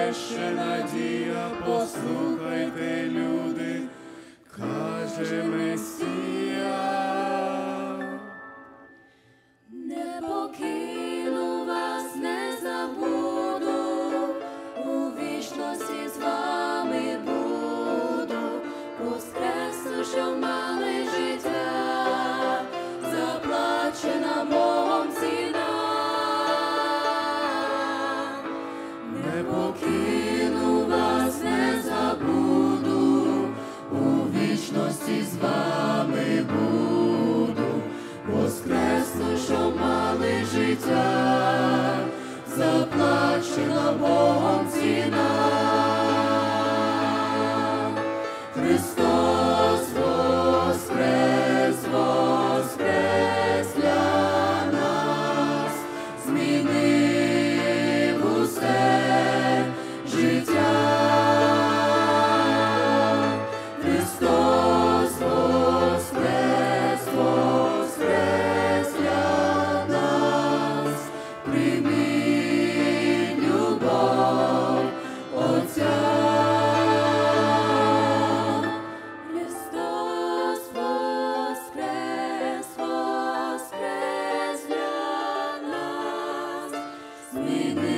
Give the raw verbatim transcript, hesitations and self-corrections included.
є ще надія, послухайте, люди, каже Месія. Не покину вас, не забуду, у вічності з вами буду, воскресну, що мали життя, заплачена Богом ціна. Не покину вас, не забуду, у вічності з вами буду, воскресну, що мали життя, заплачена Богом ціна. Христос воскрес, воскрес для нас, змінив усе життя. Христос воскрес, воскрес для нас, прийміть любов Отця. Христос воскрес, воскрес для нас, змінив